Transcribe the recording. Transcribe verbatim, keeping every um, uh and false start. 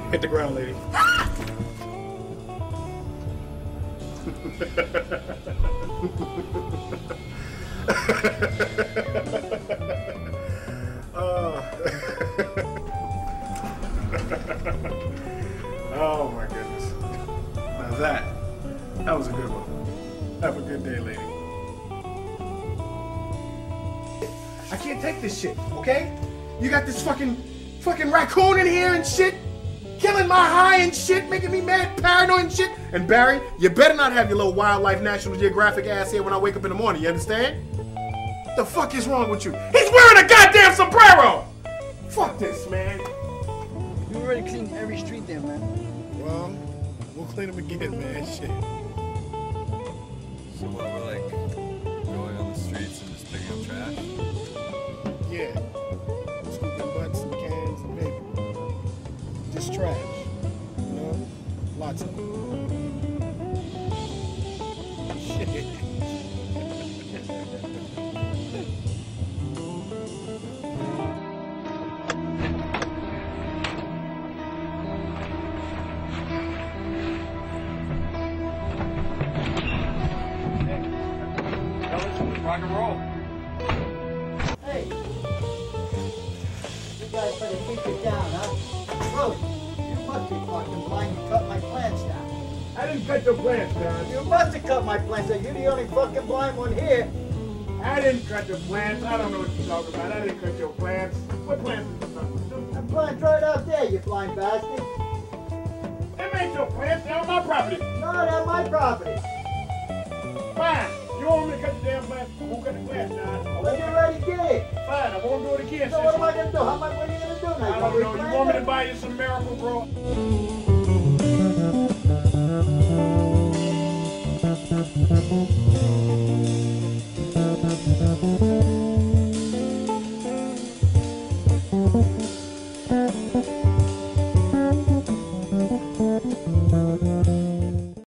Hit the ground, lady. uh. Oh my goodness. Now that, that was a good one. Have a good day, lady. I can't take this shit, okay? You got this fucking, fucking raccoon in here and shit, killing my high and shit, making me mad, paranoid and shit. And Barry, you better not have your little wildlife National Geographic ass here when I wake up in the morning, you understand? The fuck is wrong with you? He's wearing a goddamn sombrero! Fuck this, man. You already cleaned every street there, man. Well, we'll clean them again, man, shit. So what, we're like going on the streets and just picking up trash? Yeah. Scooping butts and cans and paper. Just trash. You know? Lots of them. Shit. Rock and roll. Hey, you guys better keep it down, huh? Rose, you must be fucking blind. You cut my plants down. I didn't cut your plants down. You must have cut my plants down. You're the only fucking blind one here. I didn't cut your plants. I don't know what you're talking about. I didn't cut your plants. What plants are you talking about? The plant's right out there, you blind bastard. Them ain't your plants. They're on my property. No, they're my property. Fine. You want me to cut the damn plants? I won't cut the plants down. I Well, won't. you already did. Fine. I won't do it again. So what am I going to do? How much, what are you going to do now? I don't know. You want me to buy you some Miracle, bro?